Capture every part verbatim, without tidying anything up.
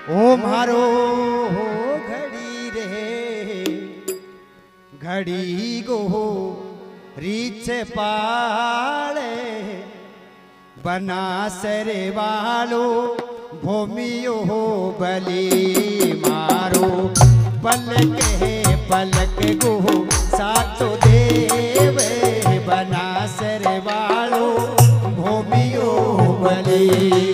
ओ मारो हो घड़ी रे घड़ी गो रीछ पाले बना सरे वालो भूमियो बली मारो पलक है पलक गो सातो देव बना सरे वालो भूमियो बली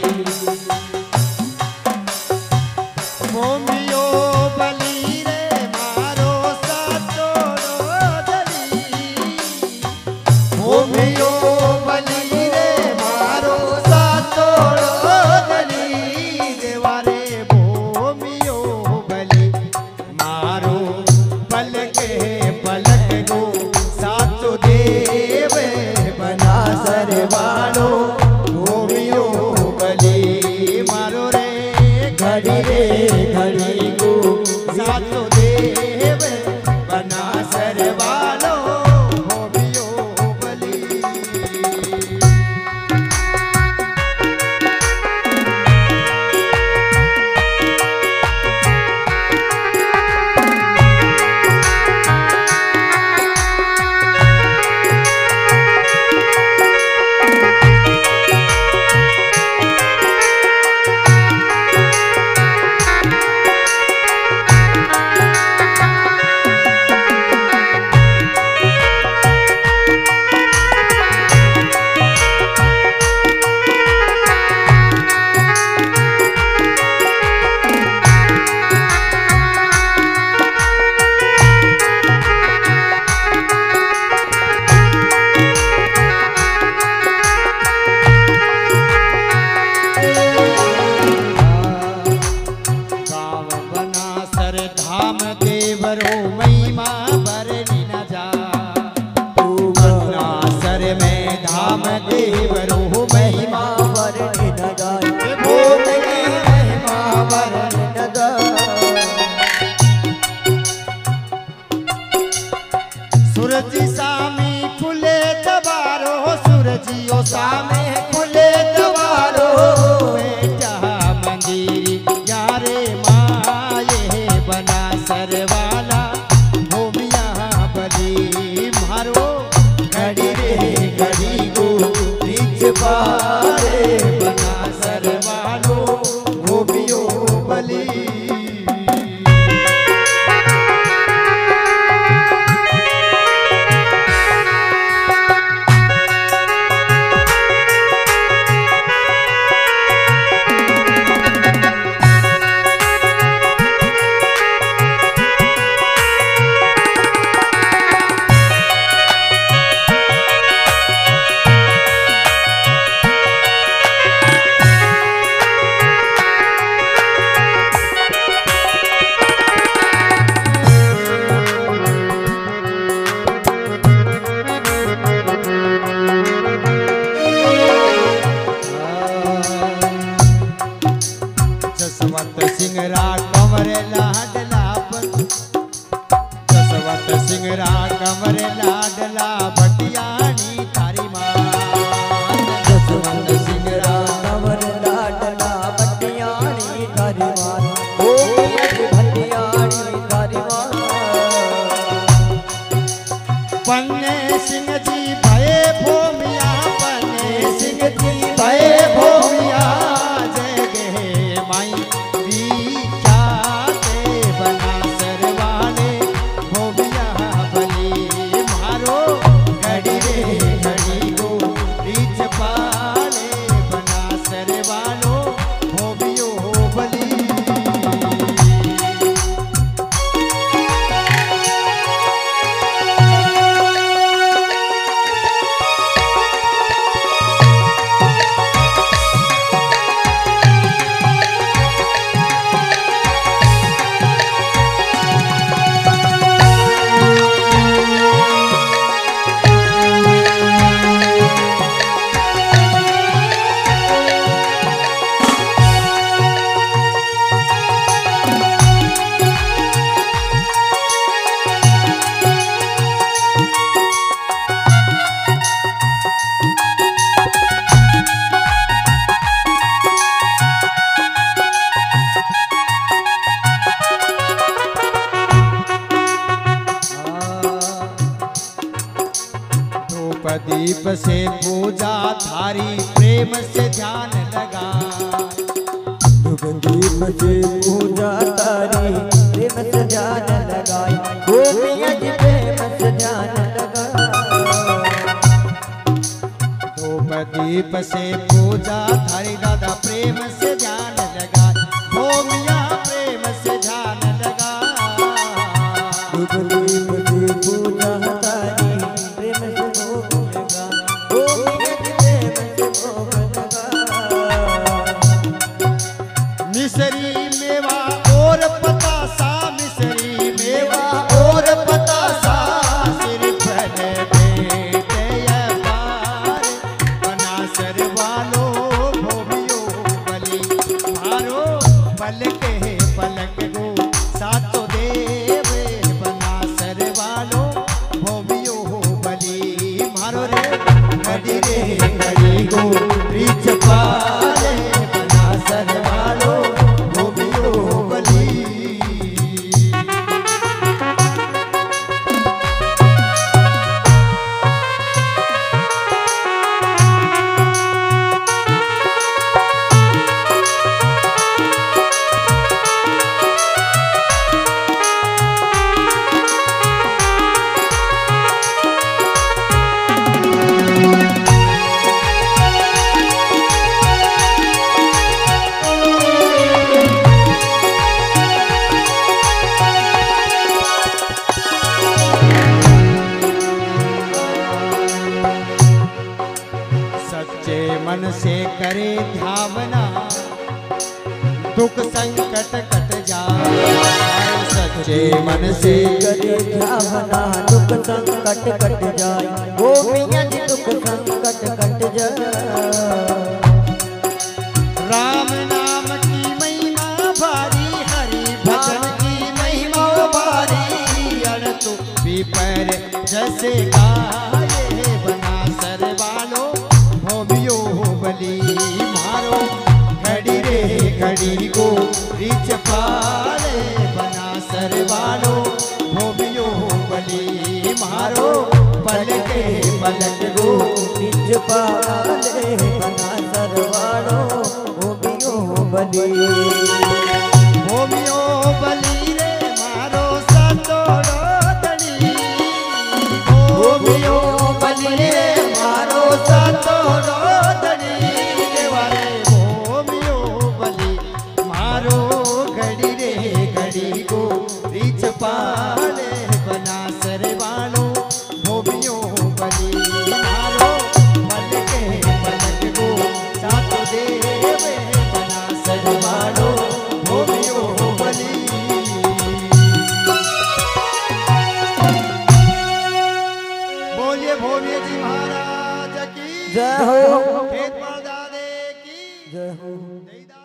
सूरजी सामी खुले दबारो सूरजियो सामे खुले दबारो बेटा मंदिर यारे माये बना सरवाला भूमिया बली मारो घड़ी रे घड़ी को बीच पारे बना सरवालो भूमियो बली सिंगरा कमरे लाडला जसवंत सिंगरा कमरे लाडला भटियानी तारी मां जसवंत सिंगरा कमरे लाडला भटियानी तारी मां ओ भटियानी तारी मां पन्ने सिंह जी भये भूमिया पन्ने सिंह जी भये भूमिया जय गे माई घड़ी से पूजा धारी प्रेम से ध्यान लगा। युग दीप से पूजा तारी प्रेम से ध्यान लगाई, गोपियाँ जी प्रेम से ध्यान लगाई। धूप दीप से पूजा धारी दादा प्रेम से ध्यान लगा, भोमिया प्रेम से ध्यान लगा। युग दीप से पूजा तारी प्रेम से भोग लगा, गोपियाँ जी प्रेम से भोग लगा। मिसरी मेवा और पतासा, मिसरी मेवा और पतासा, सिर पर बेटे अपार बना सर वालो भोमियो बलि। मारो पलक है पलक गो सातो देव बना सर वालो भोमियो बलि। मारो रे घड़ी रे घड़ी गो रिच पाले बना सर वालो भोमियो बलि। सच्चे मन से करे ध्यावना दुख संकट कट जाए। सच्चे मन से करे ध्यावना दुख संकट कट जाए, गोपियाँ जी दुख संकट कट जाए। राम नाम की महिमा भारी, हरि भजन की महिमा भारी। अड़ तू पीपर जैसे गाये बना सर वालो भोमियो बलि। मारो घड़ी रे घड़ी को रिच पाले बना सर वालो भोमियो बलि। मारो पलक पलक गो निज पाले बना सरवाड़ो भोमियो बलि। भोमियो बलि रे मारो सतोड़ो धनी, भोमियो बलि रे मारो सतोड़ो धनी। देवारे भोमियो बलि मारो घड़ी रे घड़ी को रिच पाले बना सर वालो भोमियो बलि। मारो पलक पलक को सातो देव बना सर वालो भोमियो बलि। बोलिए भोमिया जी महाराज की जय हो, खेत दादे की जय हो। जय।